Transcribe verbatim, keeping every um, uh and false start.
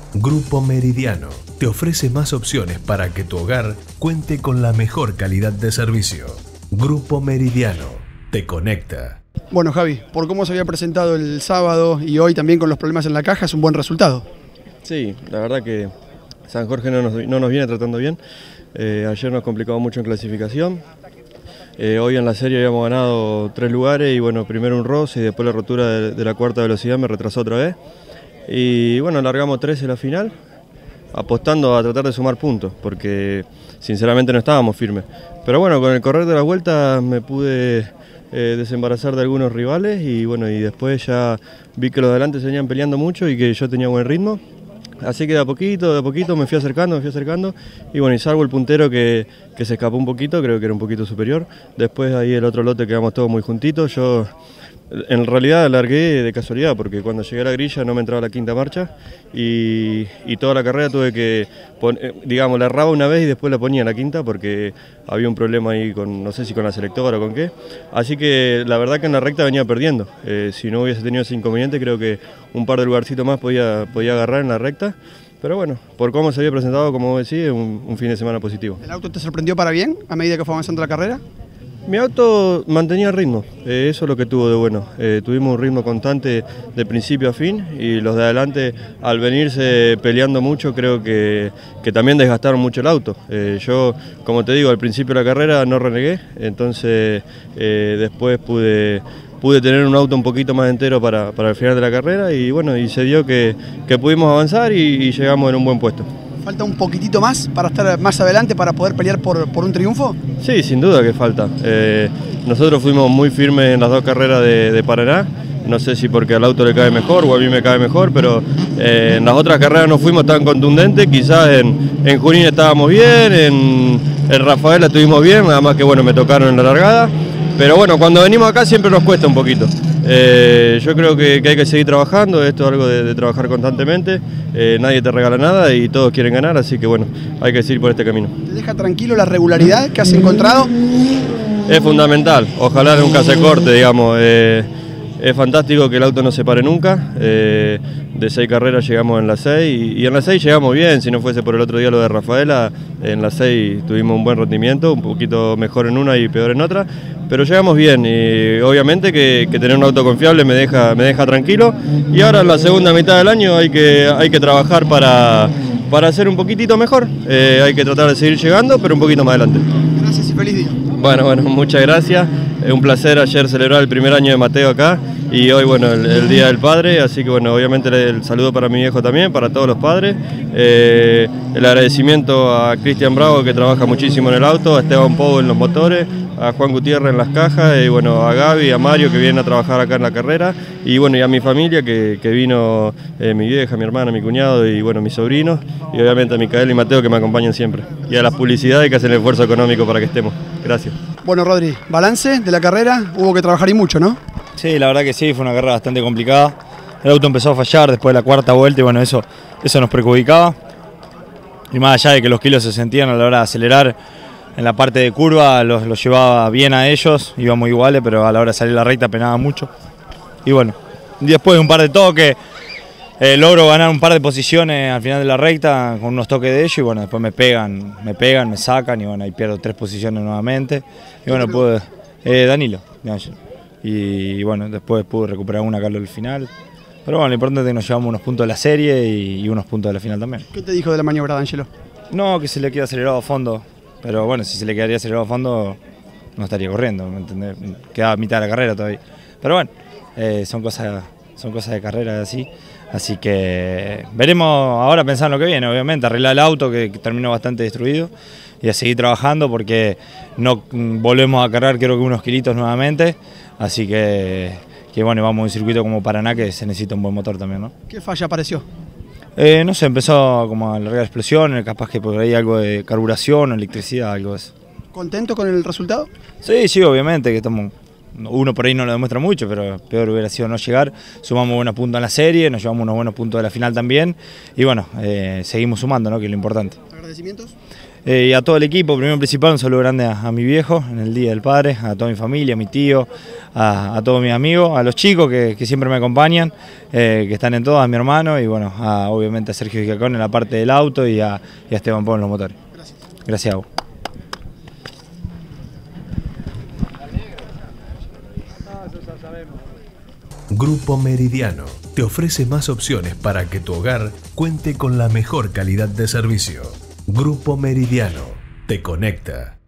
Grupo Meridiano te ofrece más opciones para que tu hogar cuente con la mejor calidad de servicio. Grupo Meridiano te conecta. Bueno, Javi, por cómo se había presentado el sábado y hoy también con los problemas en la caja, es un buen resultado. Sí, la verdad que San Jorge no nos, no nos viene tratando bien. Eh, ayer nos complicaba mucho en clasificación. Eh, hoy en la serie habíamos ganado tres lugares y bueno, primero un roce y después la rotura de, de la cuarta velocidad me retrasó otra vez. Y bueno, largamos tres en la final, apostando a tratar de sumar puntos, porque sinceramente no estábamos firmes. Pero bueno, con el correr de la vuelta me pude eh, desembarazar de algunos rivales y bueno, y después ya vi que los de adelante se venían peleando mucho y que yo tenía buen ritmo. Así que de a poquito, de a poquito me fui acercando, me fui acercando y bueno, y salvo el puntero que, que se escapó un poquito, creo que era un poquito superior. Después ahí el otro lote quedamos todos muy juntitos. Yo en realidad largué de casualidad porque cuando llegué a la grilla no me entraba la quinta marcha y, y toda la carrera tuve que, poner, digamos, la erraba una vez y después la ponía en la quinta porque había un problema ahí con, no sé si con la selectora o con qué. Así que la verdad que en la recta venía perdiendo. Eh, si no hubiese tenido ese inconveniente creo que un par de lugarcitos más podía, podía agarrar en la recta. Pero bueno, por cómo se había presentado, como vos decís, un, un fin de semana positivo. ¿El auto te sorprendió para bien a medida que fue avanzando la carrera? Mi auto mantenía el ritmo, eh, eso es lo que tuvo de bueno. Eh, tuvimos un ritmo constante de principio a fin y los de adelante al venirse peleando mucho creo que, que también desgastaron mucho el auto. Eh, yo, como te digo, al principio de la carrera no renegué, entonces eh, después pude, pude tener un auto un poquito más entero para, para el final de la carrera y bueno, y se dio que, que pudimos avanzar y, y llegamos en un buen puesto. ¿Falta un poquitito más para estar más adelante, para poder pelear por, por un triunfo? Sí, sin duda que falta. Eh, nosotros fuimos muy firmes en las dos carreras de, de Paraná. No sé si porque al auto le cae mejor o a mí me cae mejor, pero eh, en las otras carreras no fuimos tan contundentes. Quizás en, en Junín estábamos bien, en, en Rafaela estuvimos bien, nada más que bueno, me tocaron en la largada. Pero bueno, cuando venimos acá siempre nos cuesta un poquito. Eh, yo creo que, que hay que seguir trabajando, esto es algo de, de trabajar constantemente, eh, nadie te regala nada y todos quieren ganar, así que bueno, hay que seguir por este camino. ¿Te deja tranquilo la regularidad que has encontrado? Es fundamental, ojalá nunca se corte, digamos. Eh, es fantástico que el auto no se pare nunca, eh, de seis carreras llegamos en las seis y, y en las seis llegamos bien, si no fuese por el otro día lo de Rafaela, en las seis tuvimos un buen rendimiento, un poquito mejor en una y peor en otra, pero llegamos bien y obviamente que, que tener un auto confiable me deja, me deja tranquilo y ahora en la segunda mitad del año hay que, hay que trabajar para, para hacer un poquitito mejor, eh, hay que tratar de seguir llegando pero un poquito más adelante. Gracias y feliz día. Bueno, bueno, muchas gracias. Es un placer ayer celebrar el primer año de Mateo acá y hoy, bueno, el, el Día del Padre, así que bueno, obviamente el saludo para mi viejo también, para todos los padres. Eh, el agradecimiento a Cristian Bravo que trabaja muchísimo en el auto, a Esteban Pou en los motores, a Juan Gutiérrez en las cajas y bueno, a Gaby, a Mario que vienen a trabajar acá en la carrera y bueno, y a mi familia que, que vino, eh, mi vieja, mi hermana, mi cuñado y bueno, mis sobrinos y obviamente a Micael y Mateo que me acompañan siempre y a las publicidades que hacen el esfuerzo económico para que estemos. Gracias. Bueno, Rodri, balance de la carrera, hubo que trabajar y mucho, ¿no? Sí, la verdad que sí, fue una carrera bastante complicada. El auto empezó a fallar después de la cuarta vuelta y bueno, eso, eso nos perjudicaba. Y más allá de que los kilos se sentían a la hora de acelerar, en la parte de curva los, los llevaba bien a ellos, íbamos iguales, pero a la hora de salir la recta penaba mucho. Y bueno, después de un par de toques, eh, logro ganar un par de posiciones al final de la recta con unos toques de ellos y bueno, después me pegan, me pegan, me sacan y bueno, ahí pierdo tres posiciones nuevamente. Y bueno, pude, eh, Danilo. Y bueno, después pude recuperar una calor al final. Pero bueno, lo importante es que nos llevamos unos puntos de la serie y, y unos puntos de la final también. ¿Qué te dijo de la maniobra, D'Angelo? No, que se le queda acelerado a fondo. Pero bueno, si se le quedaría acelerado a fondo, no estaría corriendo, ¿me entendés? Quedaba a mitad de la carrera todavía. Pero bueno, eh, son cosas, son cosas de carrera así. Así que veremos ahora pensar en lo que viene, obviamente, arreglar el auto que, que terminó bastante destruido y a seguir trabajando porque no volvemos a cargar creo que unos kilitos nuevamente. Así que, que bueno, vamos a un circuito como Paraná que se necesita un buen motor también, ¿no? ¿Qué falla apareció? Eh, no sé, empezó como a largar explosiones, capaz que por ahí algo de carburación o electricidad, algo de eso. ¿Contento con el resultado? Sí, sí, obviamente, que estamos uno por ahí no lo demuestra mucho, pero peor hubiera sido no llegar. Sumamos buenos puntos en la serie, nos llevamos unos buenos puntos de la final también y bueno, eh, seguimos sumando, ¿no? Que es lo importante. ¿Agradecimientos? Eh, y a todo el equipo, primero y principal, un saludo grande a, a mi viejo en el Día del Padre, a toda mi familia, a mi tío, a, a todos mis amigos, a los chicos que, que siempre me acompañan, eh, que están en todas, a mi hermano y bueno, a, obviamente a Sergio Gicacón en la parte del auto y a, y a Esteban Pau en los motores. Gracias. Gracias a vos. Grupo Meridiano te ofrece más opciones para que tu hogar cuente con la mejor calidad de servicio. Grupo Meridiano te conecta.